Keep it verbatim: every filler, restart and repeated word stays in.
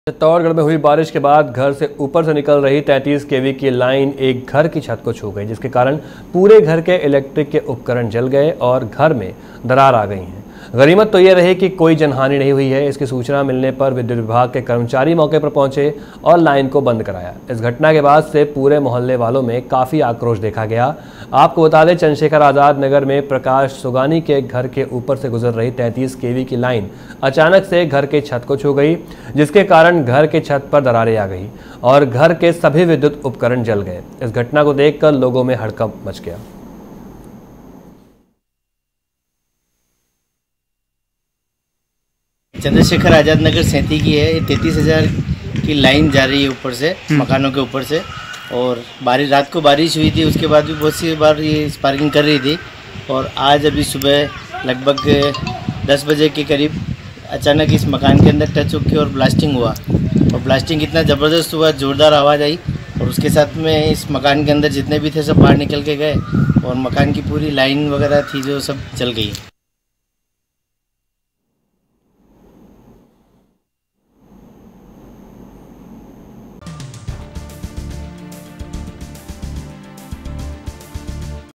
चित्तौड़गढ़ में हुई बारिश के बाद घर से ऊपर से निकल रही तैंतीस केवी की लाइन एक घर की छत को छू गई, जिसके कारण पूरे घर के इलेक्ट्रिक के उपकरण जल गए और घर में दरार आ गई है। गनीमत तो ये रही कि कोई जनहानि नहीं हुई है। इसकी सूचना मिलने पर विद्युत विभाग के कर्मचारी मौके पर पहुंचे और लाइन को बंद कराया। इस घटना के बाद से पूरे मोहल्ले वालों में काफ़ी आक्रोश देखा गया। आपको बता दें, चंद्रशेखर आज़ाद नगर में प्रकाश सुगानी के घर के ऊपर से गुजर रही तैंतीस केवी की लाइन अचानक से घर के छत को छू गई, जिसके कारण घर के छत पर दरारें आ गई और घर के सभी विद्युत उपकरण जल गए। इस घटना को देखकर लोगों में हड़कंप मच गया। चंद्रशेखर आज़ाद नगर सैंती की है। ये तैंतीस हज़ार की लाइन जा रही है ऊपर से, मकानों के ऊपर से। और बारिश, रात को बारिश हुई थी, उसके बाद भी बहुत सी बार ये स्पार्किंग कर रही थी। और आज अभी सुबह लगभग दस बजे के करीब अचानक इस मकान के अंदर टच होकर और ब्लास्टिंग हुआ। और ब्लास्टिंग इतना ज़बरदस्त हुआ, ज़ोरदार आवाज़ आई और उसके साथ में इस मकान के अंदर जितने भी थे सब बाहर निकल के गए और मकान की पूरी लाइन वगैरह थी जो सब जल गई।